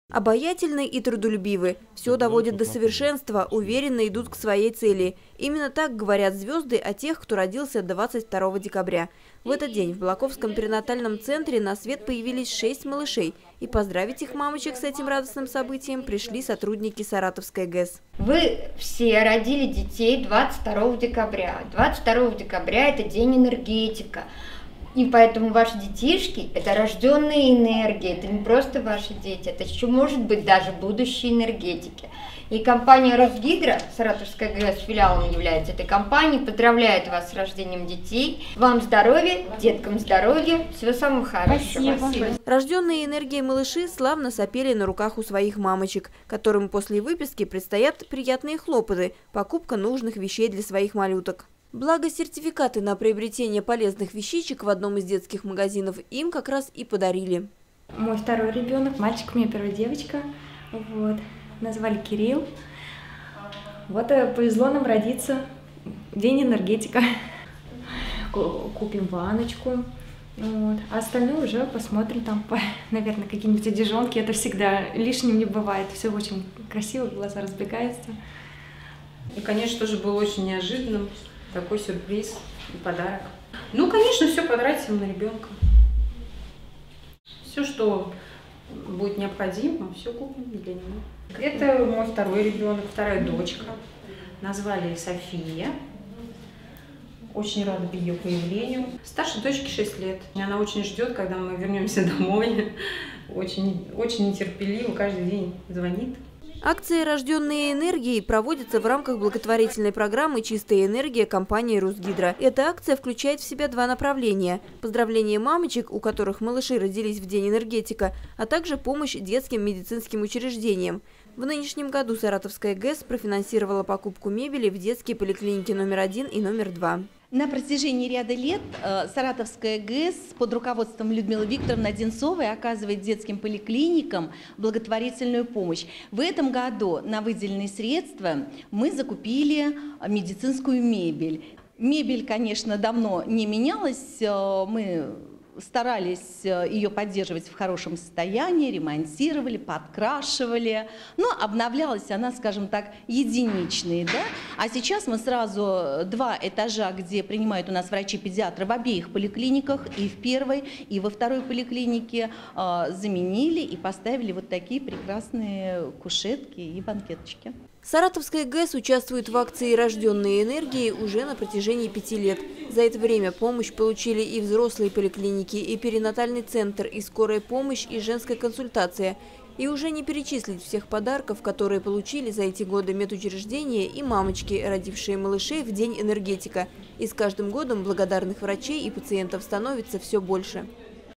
Обаятельны и трудолюбивы. Все доводят до совершенства, уверенно идут к своей цели. Именно так говорят звезды о тех, кто родился 22 декабря. В этот день в Балаковском перинатальном центре на свет появились 6 малышей. И поздравить их мамочек с этим радостным событием пришли сотрудники Саратовской ГЭС. Вы все родили детей 22 декабря. 22 декабря – это день энергетика. И поэтому ваши детишки – это рожденные энергии, это не просто ваши дети, это еще может быть даже будущие энергетики. И компания «Росгидро», Саратовская ГЭС филиалом является этой компанией, поздравляет вас с рождением детей. Вам здоровья, деткам здоровья, всего самого хорошего. Спасибо. Рожденные энергией малыши славно сопели на руках у своих мамочек, которым после выписки предстоят приятные хлопоты – покупка нужных вещей для своих малюток. Благо, сертификаты на приобретение полезных вещичек в одном из детских магазинов им как раз и подарили. Мой второй ребенок, мальчик, у меня первая девочка. Вот. Назвали Кирилл. Вот повезло нам родиться. День энергетика. Купим ванночку. Вот. А остальное уже посмотрим там, наверное, какие-нибудь одежонки. Это всегда лишним не бывает. Все очень красиво, глаза разбегаются. И, конечно, тоже было очень неожиданным. Такой сюрприз и подарок. Ну, конечно, все потратим на ребенка. Все, что будет необходимо, все купим для него. Это мой второй ребенок, вторая дочка. Назвали София. Очень рада ее появлению. Старшей дочке 6 лет. Она очень ждет, когда мы вернемся домой. Очень нетерпеливо, каждый день звонит. Акции «Рожденные энергией» проводятся в рамках благотворительной программы «Чистая энергия» компании «Росгидро». Эта акция включает в себя два направления – поздравление мамочек, у которых малыши родились в День энергетика, а также помощь детским медицинским учреждениям. В нынешнем году Саратовская ГЭС профинансировала покупку мебели в детские поликлиники номер 1 и номер 2. На протяжении ряда лет Саратовская ГЭС под руководством Людмилы Викторовны Одинцовой оказывает детским поликлиникам благотворительную помощь. В этом году на выделенные средства мы закупили медицинскую мебель. Мебель, конечно, давно не менялась, мы старались ее поддерживать в хорошем состоянии, ремонтировали, подкрашивали, но обновлялась она, скажем так, единичной. Да? А сейчас мы сразу 2 этажа, где принимают у нас врачи-педиатры в обеих поликлиниках, и в первой, и во второй поликлинике, заменили и поставили вот такие прекрасные кушетки и банкеточки. Саратовская ГЭС участвует в акции «Рожденные энергией» уже на протяжении 5 лет. За это время помощь получили и взрослые поликлиники, и перинатальный центр, и скорая помощь, и женская консультация. И уже не перечислить всех подарков, которые получили за эти годы медучреждения и мамочки, родившие малышей в День энергетика. И с каждым годом благодарных врачей и пациентов становится все больше.